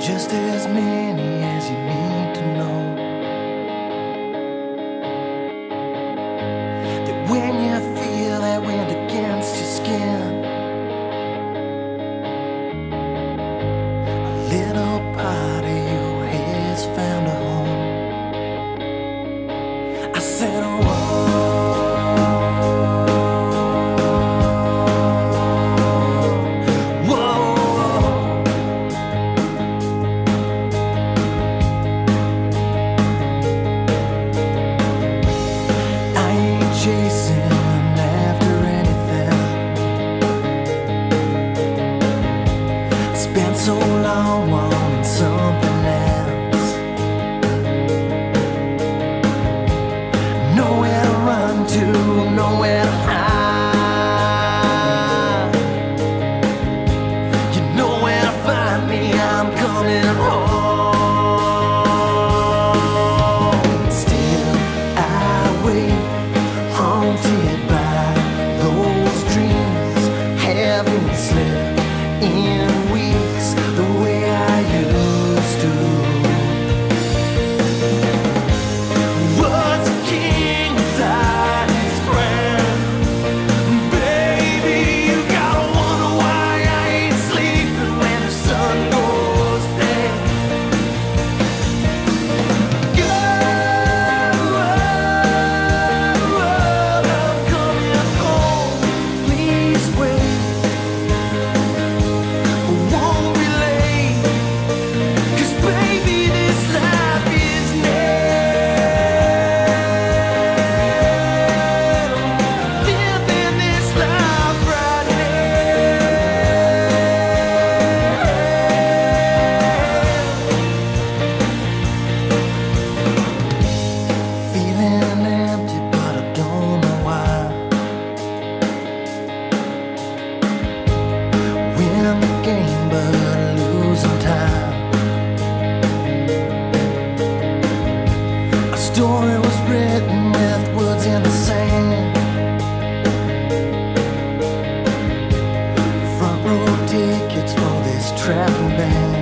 just as many as you need to know. That when you feel that wind against your skin, a little part of you has found a home. I said, whoa. Chasing after anything. Spent so long wanting something else. Nowhere to run to, nowhere to hide. You know where to find me, I'm coming home. Still I wait, haunted by those dreams. Haven't slept in weeks the way I used to. What's a king without his crown? Baby, you gotta wonder why I ain't sleeping when the sun goes down. The game, but losing time. A story was written with words in the sand. Front row tickets for this traveling band.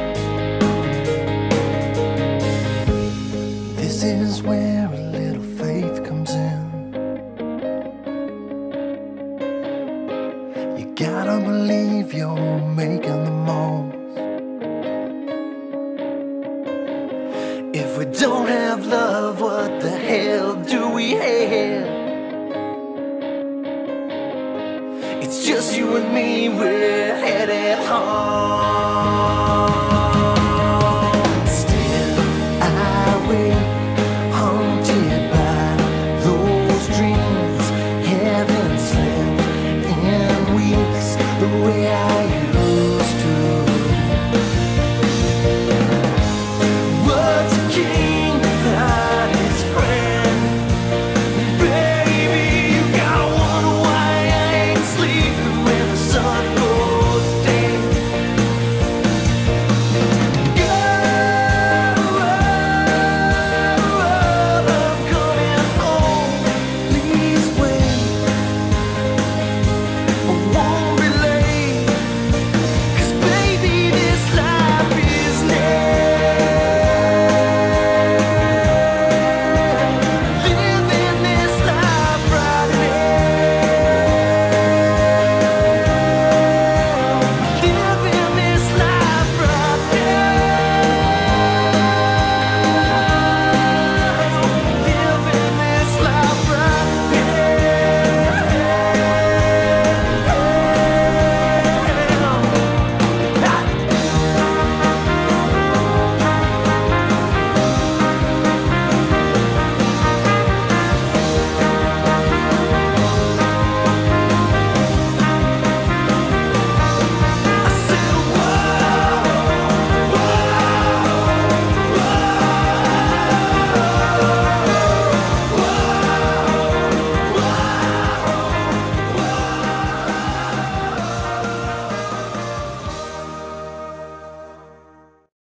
This is where a little faith comes in. You gotta believe you're making the most. If we don't have love, what the hell do we have? It's just you and me, we're headed home.